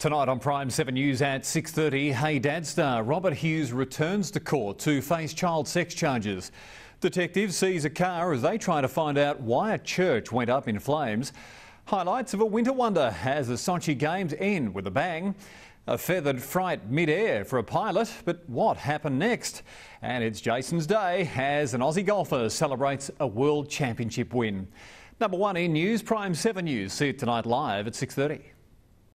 Tonight on Prime7 News at 6:30, Hey Dad star Robert Hughes returns to court to face child sex charges. Detectives seize a car as they try to find out why a church went up in flames. Highlights of a winter wonder as the Sochi Games end with a bang. A feathered fright mid-air for a pilot, but what happened next? And it's Jason's day as an Aussie golfer celebrates a World Championship win. Number 1 in news, Prime7 News. See it tonight live at 6:30.